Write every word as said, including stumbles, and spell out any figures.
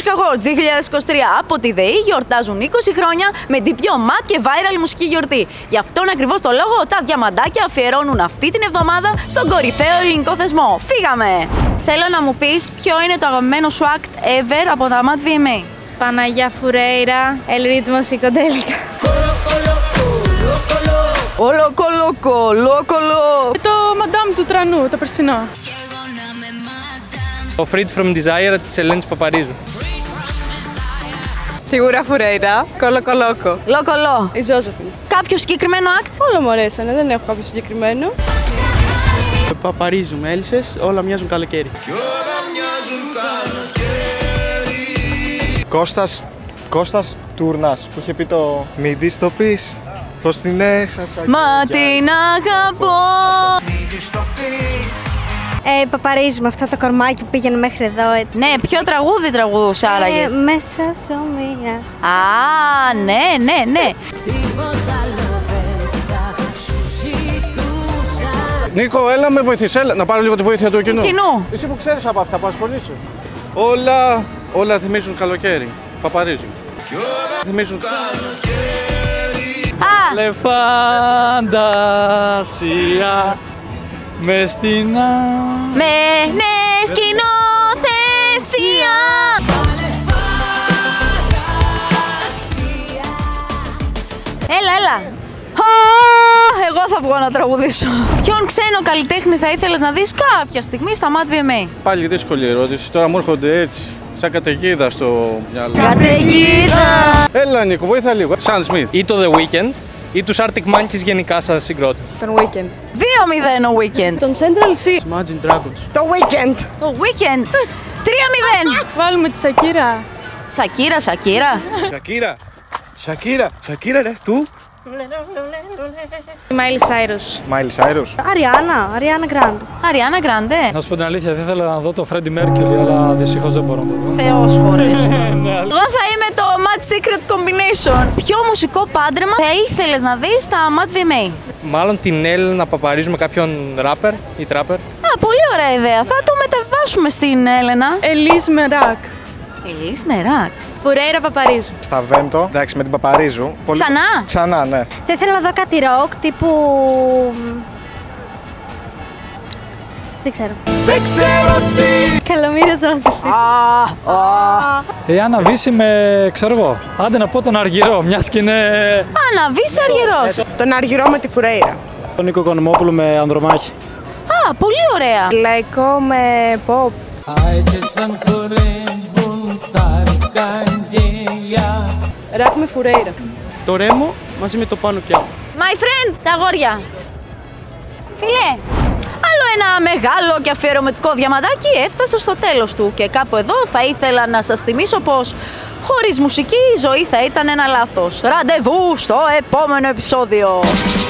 Music Awards δύο χιλιάδες είκοσι τρία από τη ΔΕΗ γιορτάζουν είκοσι χρόνια με την πιο ματ και viral μουσική γιορτή. Γι' αυτόν ακριβώς το λόγο τα διαμαντάκια αφιερώνουν αυτή την εβδομάδα στον κορυφαίο ελληνικό θεσμό. Φύγαμε! Θέλω να μου πεις ποιο είναι το αγαπημένο σου act ever από τα ματ βι εμ έι. Παναγιά Φουρέιρα, El Ritmo Psicodélica. Λόκο, λόκο, λόκο, λόκο. Το Madame του Τρανού, το περσινό. Το Freed from Desire της Ελένης Παπαρίζου. Σίγουρα Φουρέιρα, κολοκολόκο. Λόκο, λό. Η Ζώζεφιν. Κάποιο συγκεκριμένο act? Όλα μου αρέσανε, δεν έχω κάποιο συγκεκριμένο. Παπαρίζου, μέλισσες, όλα μοιάζουν καλοκαίρι. Κώστας, Κώστας Τούρνας που είχε πει το «Μη της το πεις, πως την έχασα». Μα την αγαπώ. Ε, Παπαρίζου με αυτά το κορμάκι που πήγαινε μέχρι εδώ έτσι. Ναι, ποιο τραγούδι τραγουδούσε άραγες? Ε, μέσα σου μία. Α, ναι, ναι, ναι. Νίκο, έλα με βοηθήσεις, έλα να πάρω λίγο τη βοήθεια του κοινού. Κοινού. Εσύ που ξέρεις από αυτά που ασχολείσαι. Όλα, όλα θυμίζουν καλοκαίρι. Παπαρίζου. Θυμίζουν καλοκαίρι. Α, Λε φαντασία μες στην με ναι σκηνοθεσία. Έλα, έλα. Εγώ θα βγω να τραγουδήσω. Ποιον ξένο καλλιτέχνη θα ήθελες να δεις κάποια στιγμή στα ματ βι εμ έι? Πάλι δύσκολη ερώτηση. Τώρα μου έρχονται έτσι, σαν καταιγίδα στο μυαλό. Καταιγίδα. Έλα Νίκο, βοήθα λίγο. Σαν Σμιθ. Ή το The Weeknd ή τους Arctic Monkeys γενικά σαν συγκρότημα. Τον Weekend. δύο μηδέν ο Weekend. Τον Central C. Imagine Dragons. Το Weekend. Το Weekend. τρία μηδέν. Βάλουμε τη Σακύρα. Σακύρα, Σακύρα. Σακύρα, Σακύρα, Σακύρα ρε του. Miley Cyrus. Μάιλι Σάιρους. Αριάννα, Αριάννα Γκράντ. Αριάννα Γκράντε. Να σου πω την αλήθεια, θα ήθελα να δω το Freddie Mercury, αλλά δυστυχώς δεν μπορώ να το δω. Θεός χωρίς. Εγώ θα είμαι το Mad Secret Combination. Ποιο μουσικό πάντρεμα θα ήθελες να δεις στα ματ βι εμ έι? Μάλλον την Έλληνα να παπαρίζουμε κάποιον rapper ή trapper. Α, πολύ ωραία ιδέα. Θα το μεταβάσουμε στην Έλενα. Ελίζ Μεράκ. Ελίς Μεράκ. Φουρέιρα Παπαρίζου. Στα Βέντο, εντάξει με την Παπαρίζου. Πολύ... Ξανά. Ξανά, ναι. Θα ήθελα να δω κάτι ροκ τύπου. Δεν ξέρω. Δεν ξέρω τι. Καλομήρα Ζώζεφιν. Ε, αν αβήσει με, ξέρω εγώ, άντε να πω τον Αργυρό, μιας και είναι... Αναβείς Αργυρός. Τον Αργυρό με τη Φουρέιρα. Τον Νίκο Κονομόπουλο με Ανδρομάχη. Α, πολύ ωραία. Λαϊκό με pop. Ραπ με Φουρέιρα. Το Ρέμο μαζί με το Πάνο Κιάου. My friend, τα αγόρια. Φίλε, άλλο ένα μεγάλο και αφιερωματικό διαμαντάκι έφτασε στο τέλος του. Και κάπου εδώ θα ήθελα να σας θυμίσω πως χωρίς μουσική η ζωή θα ήταν ένα λάθος. Ραντεβού στο επόμενο επεισόδιο.